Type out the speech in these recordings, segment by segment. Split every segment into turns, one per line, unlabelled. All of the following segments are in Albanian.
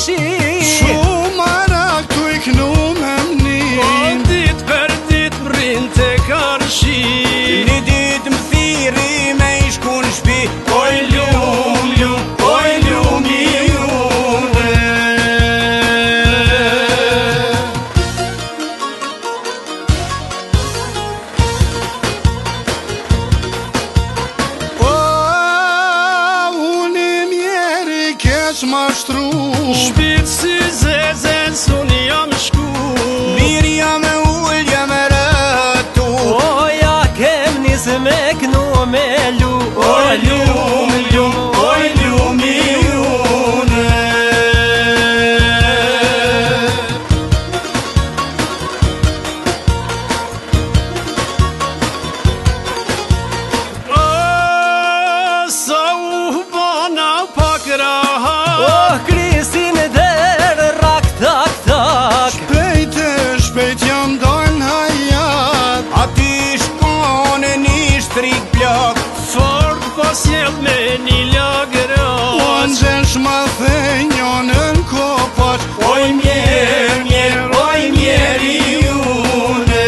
shi
Shumë arak tu I knu me mnin
Dit për dit m'rin të karshi
Një dit më thiri me I shku në shpi
Oj lum, lum, oj lum I unë
Unë I mjeri kesh mashtru
Shpit si zezën s'unë jam shku
Mirë jam e ullë jam e rëtu O ja kem nisë me knu me lu
Oj lum, lum, oj lum I unë Sa u bana pak rahat
Oh Kristin der rak tak tak
Shpejt jam dal në hajat
Aty shkone një shtrik plak
Fort pas jep me një lagrat
Unë gjesh ma thejnjo në kopash
Oj mjer, mjer, oj mjer I unë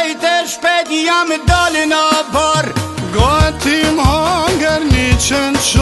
Shpejt jam dalë në bar
Gati m'hanger një qënë